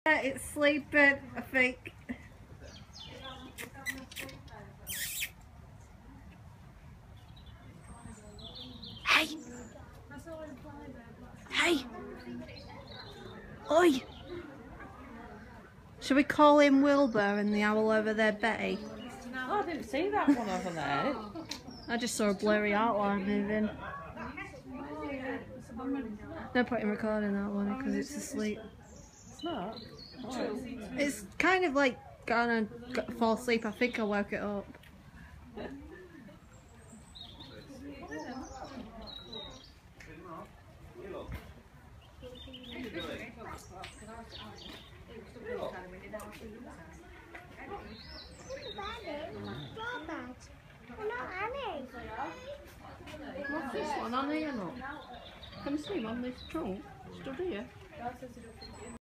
It's sleeping, I think. Hey! Hey! Oi! Shall we call him Wilbur and the owl over there, Betty? Oh, I didn't see that one over there. I just saw a blurry outline moving. No point in recording that one because it's asleep. It's not. Oh. It's kind of like gonna fall asleep. I think I'll woke it up. What's this one on here? Not? Can I see on this trunk? Stood here.